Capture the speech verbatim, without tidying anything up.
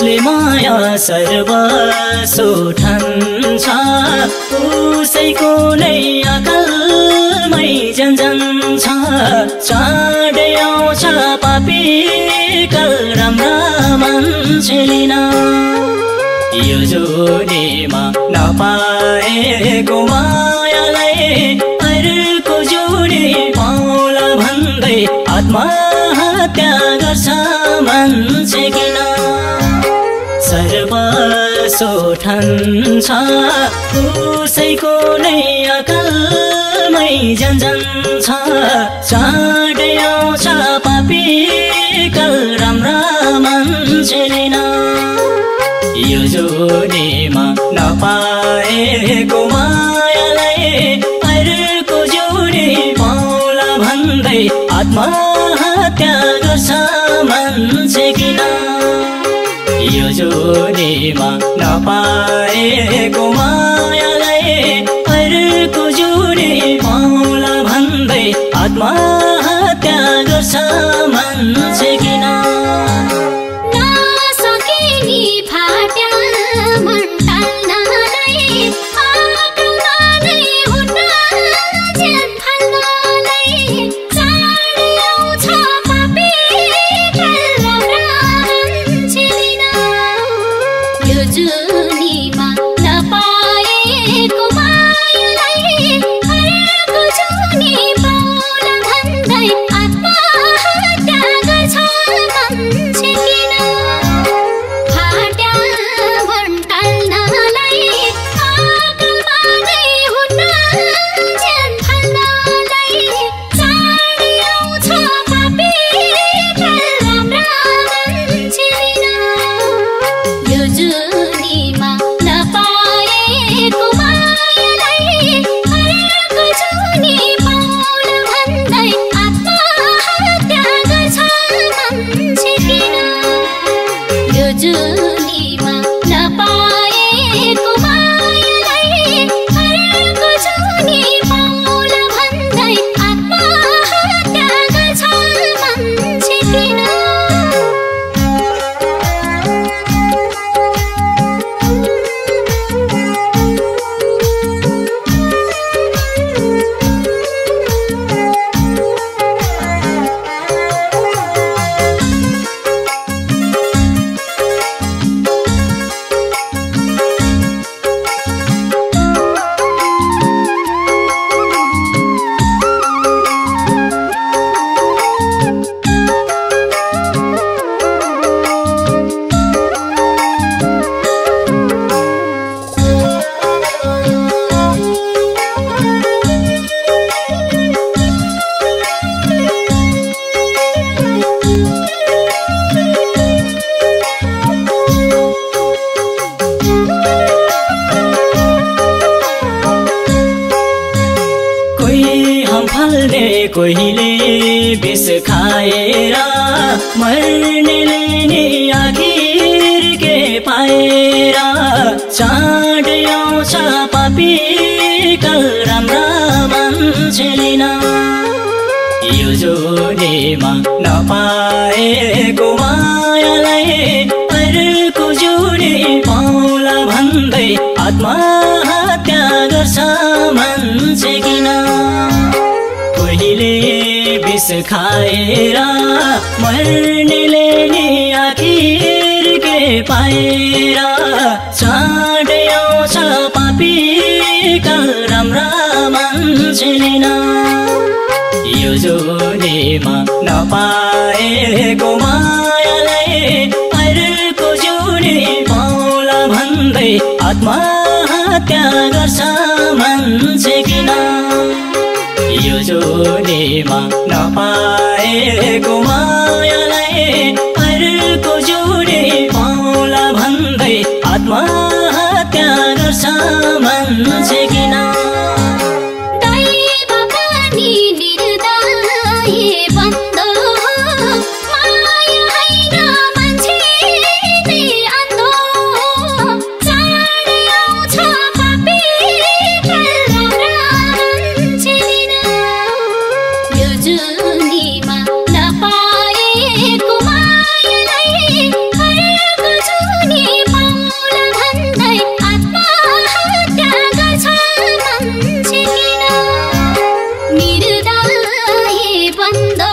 जसले माया सर्वस्व ठान्छ उसैको नै अकालमै जन्जन्छ चाँडै आउँछ पापी काल राम्रा मान्छे लिन यो जोडीमा नपाएको मायालाई अर्को जोडी पाउला भन्दै आत्महत्या गर्छ मान्छे किन सर्वस्व ठान्छ उसैको नै अकालमै जन्जन्छ चाँडै आउँछ पापी काल राम्रा मान्छे लिन यो जोडीमा नपाएको मायालाई अर्को जोडी पाउला भन्दै आत्महत्या गर्छ मान्छे किन यो जोडीमा नपाएको मायालाई अर्को जोडी पाउला भन्दै आत्महत्या गर्छ मान्छे किन कोहीले विष खाएर मर्नेले नि आखिर के पाएर चाँडै आउँछ पापी काल राम्रा मान्छे लिन यो जोडीमा नपाएको मायालाई अर्को जोडी पाउला भन्दै आत्महत्या गर्छ मान्छे किन कोहीले विष खाएर मर्नेले नि आखिर के पाएर चाँडै आउँछ पापी काल राम्रा मान्छे लिन यो जोडीमा नपाएको मायालाई अर्को जोडी पाउला भन्दै आत्महत्या गर्छ मान्छे किन यो जोडीमा नपाएको मायालाई अर्को जोडी पाउला भन्दै आत्महत्या गर्छ मान्छे किन जुनीमा नपाएको मायालाई अर्को जुनी बन्द